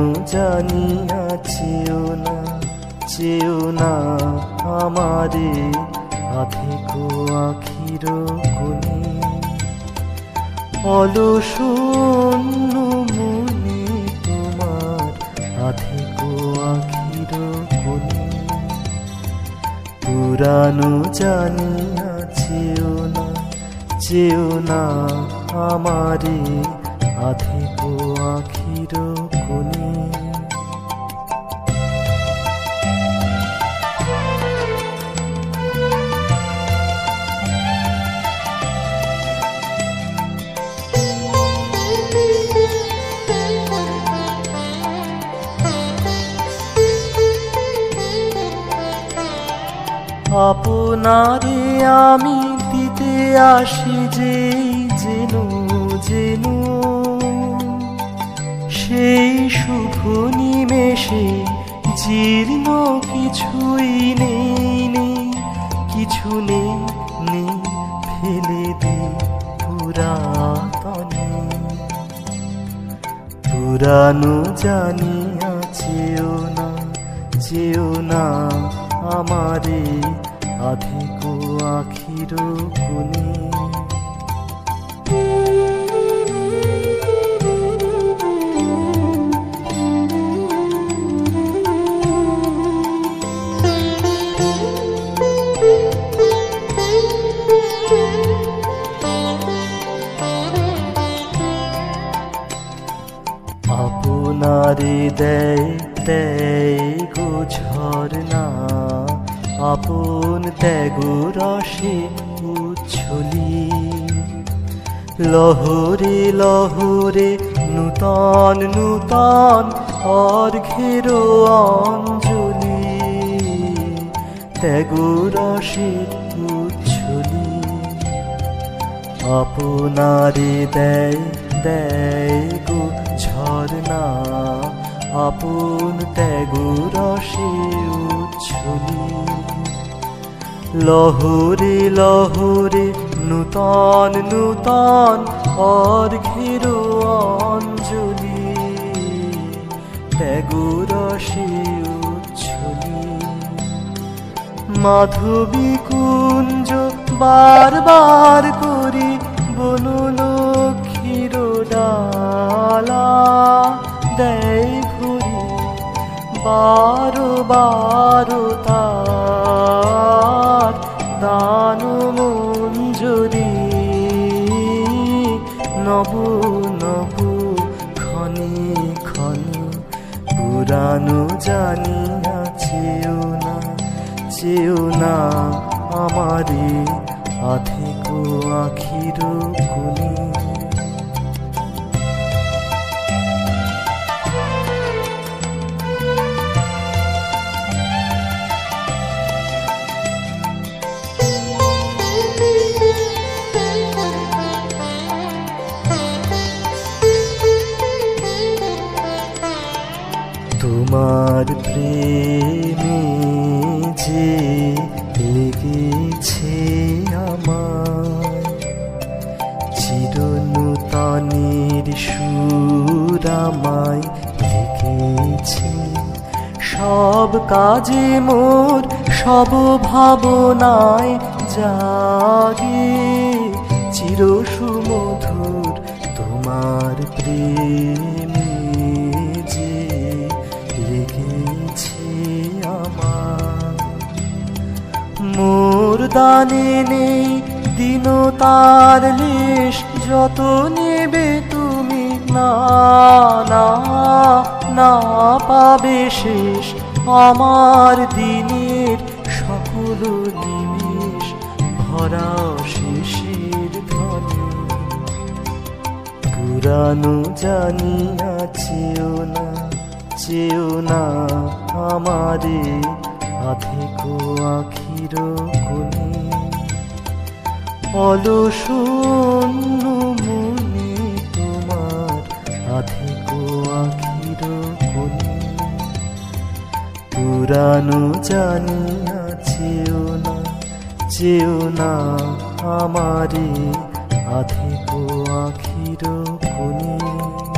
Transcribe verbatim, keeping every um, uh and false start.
পুরানো জানিয়া চেও না, চেও না আমারে আধেকো আখির কোণে। অলশূন্য মনে তোমার আধেকো আখির কোণে। পুরানো জানিয়া চেও না, চেও না আমারে আধেকো আখির কোণে। আপনারে আমি দিতে আসি যে যেন যেন, সেই শুভ নিমেষে জীর্ণ কিছুই নেই নেই, কিছু নেই নেই ফেলে দে পুরাতনে। পুরানো জানিয়া চেও না, চেও না আমারে আধেকো আখির কোণে। আপনারে দেয় দেয় গো ঝরনা, আপন ত্যাগ রসে উচ্ছলি। লহরে লহরে নূতন নূতন অর্ঘ্যের অঞ্জলি, ত্যাগ রসে উচ্ছলি। আপনারে দেয় দেয় গো ঝরনা, আপন ত্যাগ রসে উচ্ছলি। লহরে লহরে নূতন নূতন অর্ঘ্যের অঞ্জলি, ত্যাগ রসে উচ্ছলি। মাধবী কুঞ্জ বারবার করি বনলক্ষ্মীর ডালা, দেয় ভরি বারো বারো তার দান মঞ্জরি। নব নব ক্ষণে ক্ষণে পুরানো জানিয়া চেও না, চেও না আমারে আধেকো আখির কোণে। তোমার প্রেমে যে লেগেছে আমার, চিরনূতনের সুর আমায় লিখেছে। সব কাজে মোর সব ভাবনায় জাগে চির সুমধুর তোমার প্রেমে যে লেগেছে আমার। মোর দানে নেই দিন তার লেশ, যত নেবে তুমি না না না পাবে শেষ আমার দিনের সকল নিমেষ ভরা শিশির ধনে। পুরানো জানিয়া চেও না, চেও না আমারে আধেকো আখির কোণে। অলশূন্য মনে তোমার আধেকো আখির কোণে। পুরানো জানিয়া চেও না, চেও না আমারে আধেকো আখির কোণে।